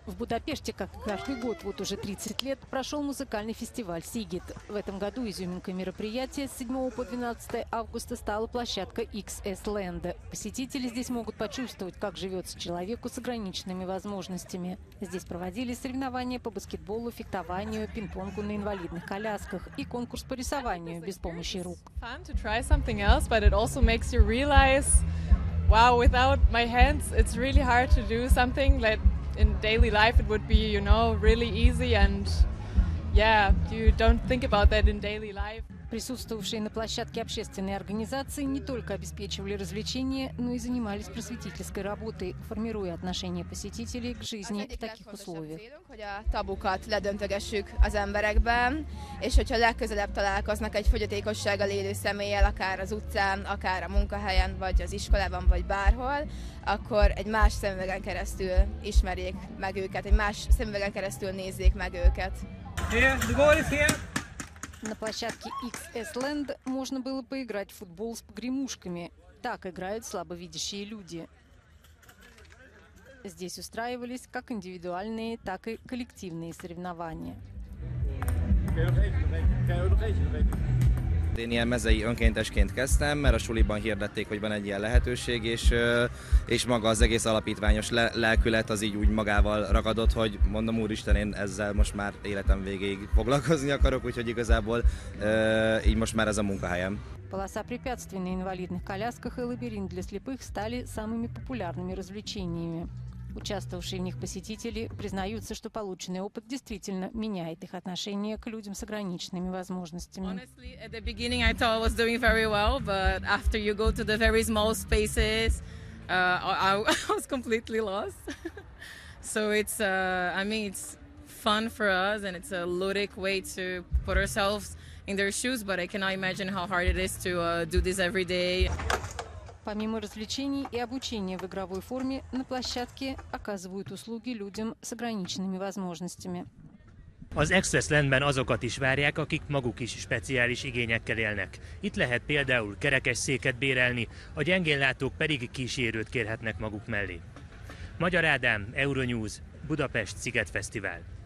В Будапеште, как и каждый год, вот уже 30 лет, прошел музыкальный фестиваль «Сигит». В этом году изюминкой мероприятия с 7 по 12 августа стала площадка XS Land. Посетители здесь могут почувствовать, как живется человеку с ограниченными возможностями. Здесь проводились соревнования по баскетболу, фехтованию, пинг-понгу на инвалидных колясках и конкурс по рисованию без помощи рук. Wow, without my hands, it's really hard to do something that in daily life it would be, you know, really easy, and yeah, you don't think about that in daily life. Присутствовавшие на площадке общественные организации не только обеспечивали развлечения, но и занимались просветительской работой, формируя отношение посетителей к жизни в таких условиях. Tabukat ledöntögessük az emberekben, és hogyha legközelebb találkoznak egy fogyatékossággal élő személlyel, akár az utcán, akár a munkahelyen, vagy az iskolában, vagy bárhol, akkor egy más szemüvegen keresztül ismerjék meg őket, egy más szemüvegen keresztül nézzék meg őket. На площадке XS Land можно было поиграть в футбол с погремушками. Так играют слабовидящие люди. Здесь устраивались как индивидуальные, так и коллективные соревнования. Én ilyen mezei önkéntesként kezdtem, mert a suliban hirdették, hogy van egy ilyen lehetőség, és maga az egész alapítványos lelkület az így úgy magával ragadott, hogy mondom, úristen, én ezzel most már életem végéig foglalkozni akarok, úgyhogy igazából így most már ez a munkahelyem. Полоса препятствий на инвалидных колясках и лабиринт для слепых стали самыми популярными развлечениями. Участвовавшие в них посетители признаются, что полученный опыт действительно меняет их отношение к людям с ограниченными возможностями. Honestly, at the beginning I thought I was doing very well, but after you go to the very small spaces, I was completely lost. So it's, I mean, it's fun for us and it's a ludic way to put ourselves in their shoes, but I cannot imagine how hard it is to do this every day. Помимо развлечений и обучения в игровой форме, на площадке оказывают услуги людям с ограниченными возможностями. Az XS Landben azokat is várják, akik maguk is speciális igényekkel élnek. Itt lehet például kerekesszéket bérelni, a gyengénlátók pedig kísérőt kérhetnek maguk mellé. Magyar Ádám, Euronews, Budapest Szigetfesztivál.